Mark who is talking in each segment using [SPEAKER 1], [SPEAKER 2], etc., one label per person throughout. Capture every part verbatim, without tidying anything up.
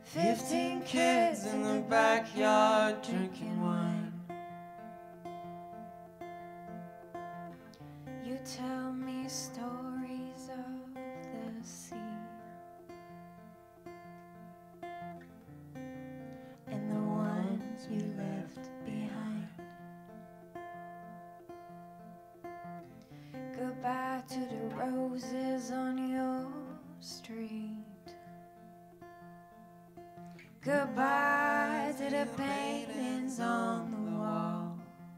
[SPEAKER 1] Fifteen kids in the backyard drinking wine.
[SPEAKER 2] You tell me stories of the sea and the ones you left behind. Goodbye to the roses on your street. Goodbye to the paintings on the wall.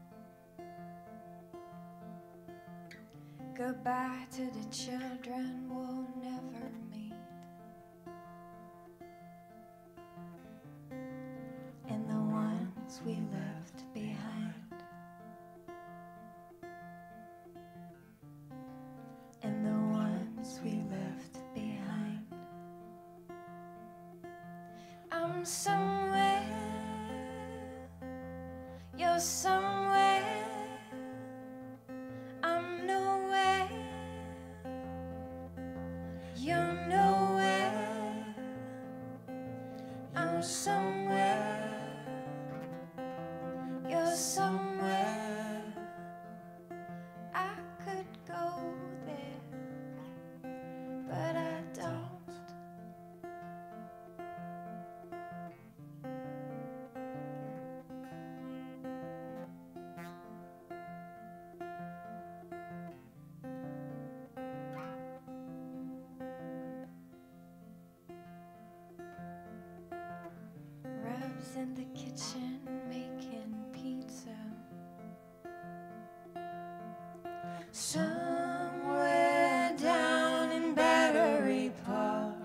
[SPEAKER 2] Goodbye to the children we'll never meet, and the ones we left behind, and the ones we left behind. I'm somewhere, you're somewhere, I'm nowhere, you're nowhere. I'm somewhere, you're somewhere, I could go there, but I don't. Rubs in the kitchen making pizza. Somewhere down in Battery Park,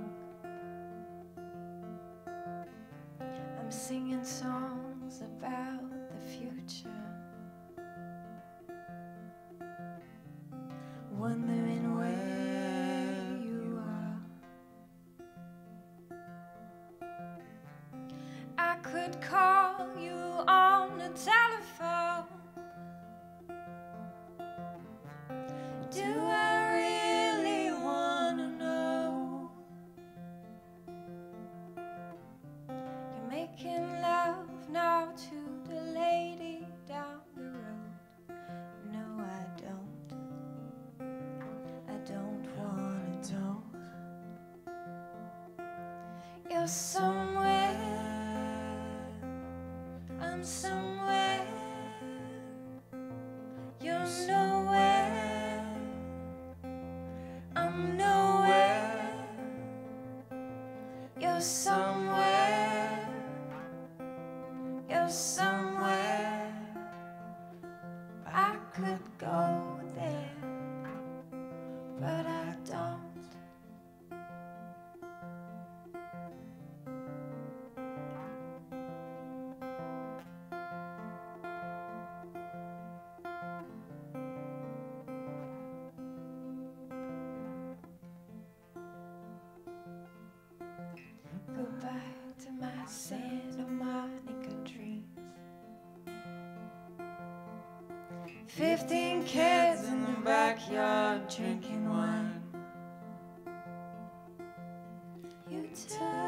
[SPEAKER 2] I'm singing songs about the future, wondering where you are. I could call you on the telephone. Do I really wanna know? You're making love now to the lady down the road. No, I don't. I don't wanna know. You're somewhere, I'm somewhere, you're nowhere, I'm nowhere. You're somewhere, you're somewhere, I could go there, but I don't. Goodbye to my Santa Monica dreams.
[SPEAKER 1] Fifteen kids in the backyard drinking wine.
[SPEAKER 2] You tell